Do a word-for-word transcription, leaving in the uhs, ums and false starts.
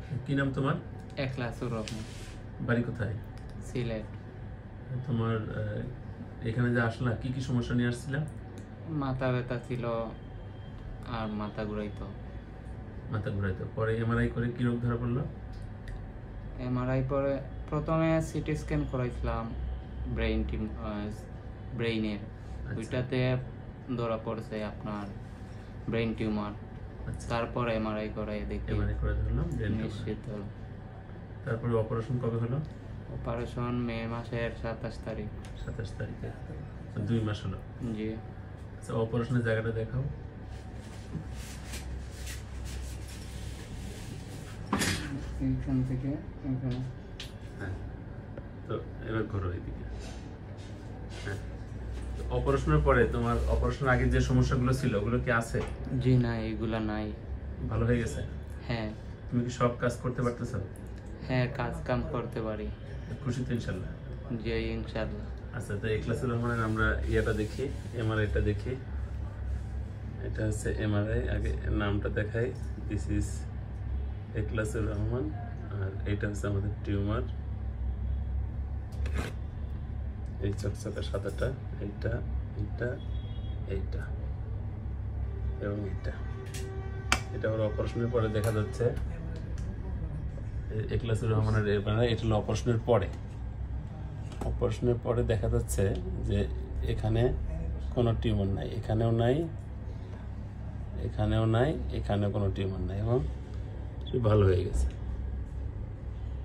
কি নাম তোমার? একলাসুর রহমান। বাড়ি কোথায়? সিলেট। তোমার এখানে যে আসলা কি কি সমস্যা নিয়ে আসছিলা? মাথা ব্যথা ছিল আর মাথা ঘুরাইতো। মাথা ঘুরাইতো, পরে এমআরআই করে কি রোগ ধরা পড়লো? এমআরআই পরে প্রথমে সিটি স্ক্যান করাইছিলাম ব্রেইন টিম ব্রেইনের, ওইটাতে ধরা পড়ছে আপনার ব্রেইন টিউমার। তারপর এমআরআই করাই দেখি এমআরআই করে ধরলাম ব্রেইন নিশ্চিত হলো। তারপরে অপারেশন কবে হলো? অপারেশন মে মাসের সাতাশ তারিখ। সাতাশ তারিখে, দুই মাস হলো। জি। আচ্ছা, অপারেশনের জায়গাটা দেখাও। এইখান থেকে এখানে। হ্যাঁ, তো এবার ঘোরো এইদিকে। হ্যাঁ, অপারেশনের পরে তোমার অপারেশনের আগে যে সমস্যাগুলো ছিল ওগুলো কি আছে? জি না, এগুলা নাই। ভালো হয়ে গেছে? হ্যাঁ। তুমি কি সব কাজ করতে পারতেছো? হ্যাঁ, কাজ কাম করতে পারি। খুশি তো ইনশাল্লাহ? জি ইনশাল্লাহ। আচ্ছা, তো একলাসুর রহমানের আমরা ইয়েটা দেখি, এমআরআইটা দেখি। এটা হচ্ছে এমআরআই, আগে নামটা দেখাই। দিস ইজ একলাসুর রহমান, আর এইটা হচ্ছে আমাদের টিউমার। এই চকচকা সাদাটা, এইটা এইটা এইটা এবং এইটা। এটা ওর অপারেশনের পরে দেখা যাচ্ছে। একলাসুর রহমানের এমআরআই, এটা হলো অপারেশনের পরে। অপারেশনের পরে দেখা যাচ্ছে যে এখানে কোনো টিউমার নাই, এখানেও নাই, এখানেও নাই, এখানেও কোনো টিউমার নাই এবং ভালো হয়ে গেছে।